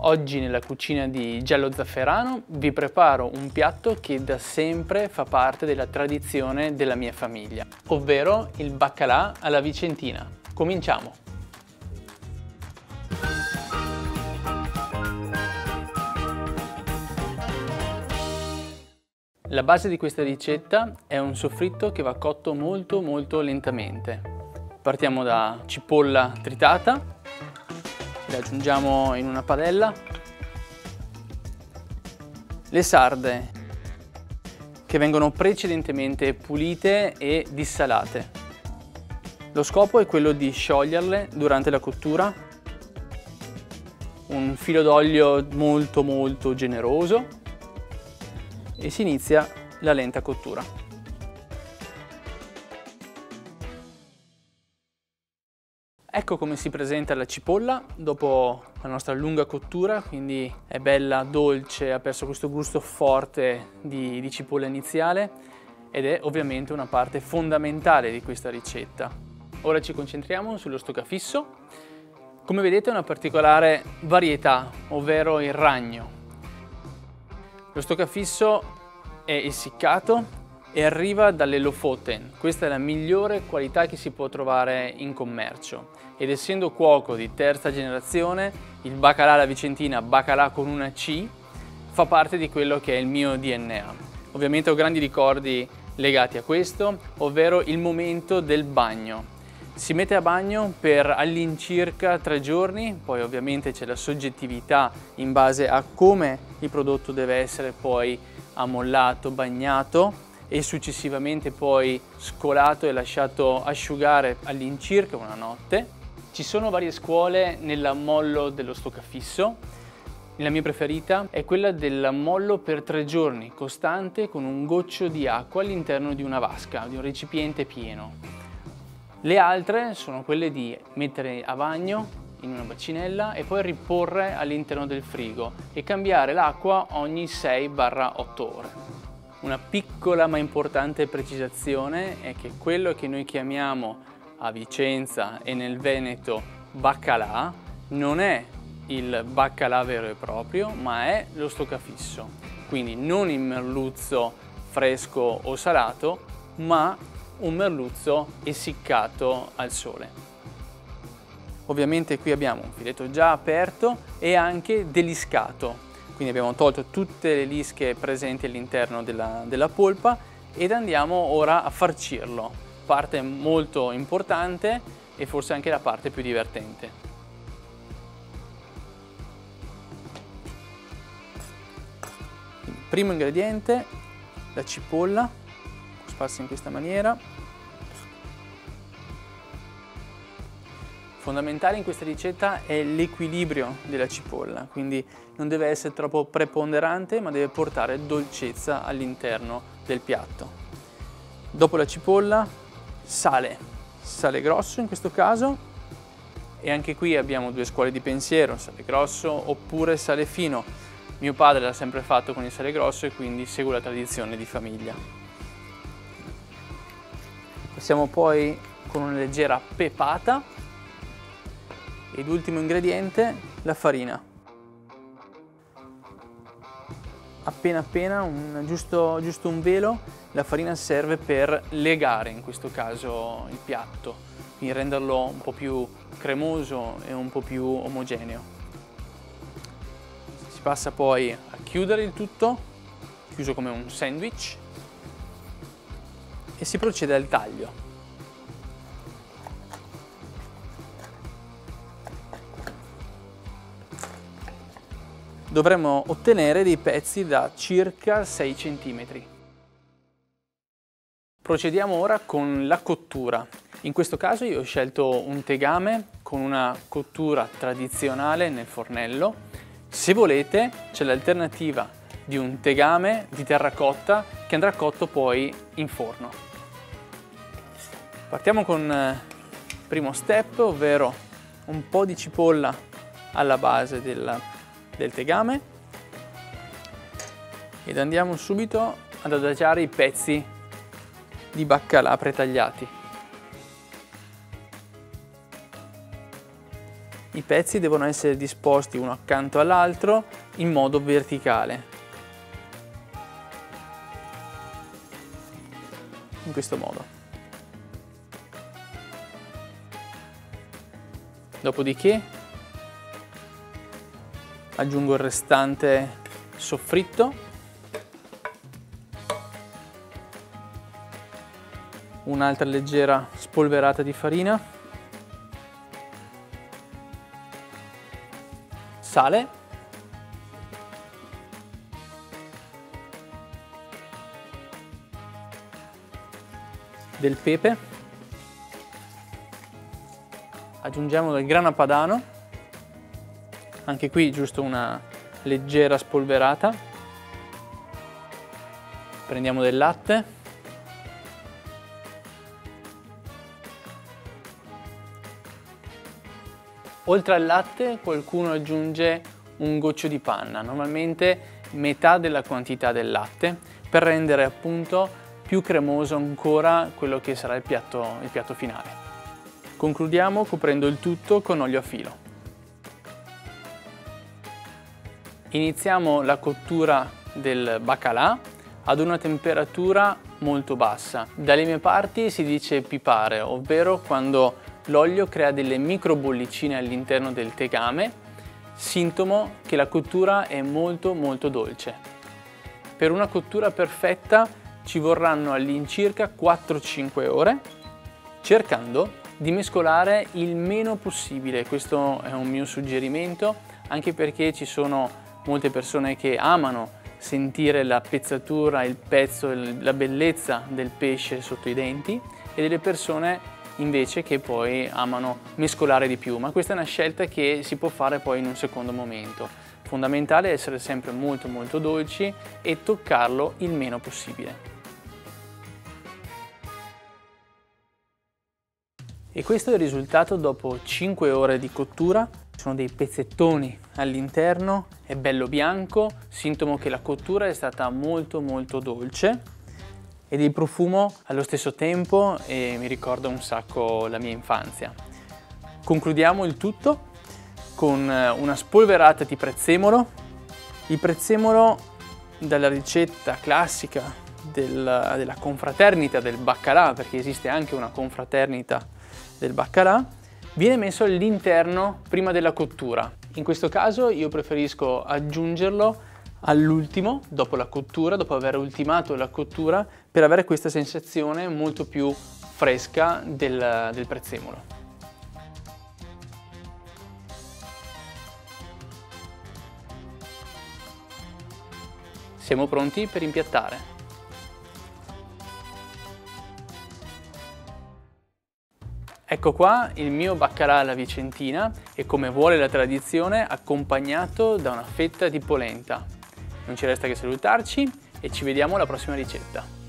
Oggi nella cucina di Giallo Zafferano vi preparo un piatto che da sempre fa parte della tradizione della mia famiglia, ovvero il baccalà alla vicentina. Cominciamo! La base di questa ricetta è un soffritto che va cotto molto lentamente. Partiamo da cipolla tritata. Le aggiungiamo in una padella, le sarde che vengono precedentemente pulite e dissalate. Lo scopo è quello di scioglierle durante la cottura, un filo d'olio molto generoso e si inizia la lenta cottura. Ecco come si presenta la cipolla dopo la nostra lunga cottura, quindi è bella, dolce, ha perso questo gusto forte di cipolla iniziale ed è ovviamente una parte fondamentale di questa ricetta. Ora ci concentriamo sullo stoccafisso. Come vedete è una particolare varietà, ovvero il ragno. Lo stoccafisso è essiccato e arriva dalle Lofoten. Questa è la migliore qualità che si può trovare in commercio ed essendo cuoco di terza generazione il baccalà alla vicentina, baccalà con una C, fa parte di quello che è il mio DNA. Ovviamente ho grandi ricordi legati a questo, ovvero il momento del bagno. Si mette a bagno per all'incirca 3 giorni, poi ovviamente c'è la soggettività in base a come il prodotto deve essere poi ammollato, bagnato e successivamente poi scolato e lasciato asciugare all'incirca una notte. Ci sono varie scuole nell'ammollo dello stoccafisso. La mia preferita è quella dell'ammollo per 3 giorni, costante, con un goccio di acqua all'interno di una vasca, di un recipiente pieno. Le altre sono quelle di mettere a bagno in una bacinella e poi riporre all'interno del frigo e cambiare l'acqua ogni 6-8 ore. Una piccola ma importante precisazione è che quello che noi chiamiamo a Vicenza e nel Veneto baccalà non è il baccalà vero e proprio, ma è lo stoccafisso. Quindi non il merluzzo fresco o salato, ma un merluzzo essiccato al sole. Ovviamente qui abbiamo un filetto già aperto e anche deliscato. Quindi abbiamo tolto tutte le lische presenti all'interno della polpa ed andiamo ora a farcirlo. Parte molto importante e forse anche la parte più divertente. Primo ingrediente, la cipolla, sparsa in questa maniera. Fondamentale in questa ricetta è l'equilibrio della cipolla, quindi non deve essere troppo preponderante ma deve portare dolcezza all'interno del piatto. Dopo la cipolla, sale grosso in questo caso e anche qui abbiamo 2 scuole di pensiero, sale grosso oppure sale fino. Mio padre l'ha sempre fatto con il sale grosso e quindi seguo la tradizione di famiglia. Passiamo poi con una leggera pepata ed ultimo ingrediente, la farina. Appena giusto un velo. La farina serve per legare in questo caso il piatto, quindi renderlo un po' più cremoso e un po' più omogeneo. Si passa poi a chiudere il tutto, chiuso come un sandwich, e si procede al taglio. Dovremmo ottenere dei pezzi da circa 6 cm. Procediamo ora con la cottura. In questo caso io ho scelto un tegame con una cottura tradizionale nel fornello. Se volete c'è l'alternativa di un tegame di terracotta che andrà cotto poi in forno. Partiamo con il primo step, ovvero un po' di cipolla alla base del tegame ed andiamo subito ad adagiare i pezzi di baccalà pretagliati. I pezzi devono essere disposti uno accanto all'altro in modo verticale. In questo modo. Dopodiché aggiungo il restante soffritto, un'altra leggera spolverata di farina, sale, del pepe, aggiungiamo del grana padano, anche qui giusto una leggera spolverata, prendiamo del latte, oltre al latte qualcuno aggiunge un goccio di panna, normalmente metà della quantità del latte, per rendere appunto più cremoso ancora quello che sarà il piatto finale. Concludiamo coprendo il tutto con olio a filo. Iniziamo la cottura del baccalà ad una temperatura molto bassa. Dalle mie parti si dice pipare, ovvero quando l'olio crea delle micro bollicine all'interno del tegame, sintomo che la cottura è molto dolce. Per una cottura perfetta ci vorranno all'incirca 4-5 ore, cercando di mescolare il meno possibile. Questo è un mio suggerimento, anche perché ci sono molte persone che amano sentire la pezzatura, il pezzo, la bellezza del pesce sotto i denti, e delle persone invece che poi amano mescolare di più, ma questa è una scelta che si può fare poi in un secondo momento. Fondamentale è essere sempre molto dolci e toccarlo il meno possibile. E questo è il risultato dopo 5 ore di cottura. Sono dei pezzettoni all'interno, è bello bianco, sintomo che la cottura è stata molto dolce, ed il profumo allo stesso tempo mi ricorda un sacco la mia infanzia. Concludiamo il tutto con una spolverata di prezzemolo. Il prezzemolo, dalla ricetta classica della confraternita del baccalà, perché esiste anche una confraternita del baccalà, viene messo all'interno prima della cottura. In questo caso io preferisco aggiungerlo all'ultimo, dopo la cottura, dopo aver ultimato la cottura, per avere questa sensazione molto più fresca del prezzemolo. Siamo pronti per impiattare. Ecco qua il mio baccalà alla vicentina, e come vuole la tradizione accompagnato da una fetta di polenta. Non ci resta che salutarci e ci vediamo alla prossima ricetta.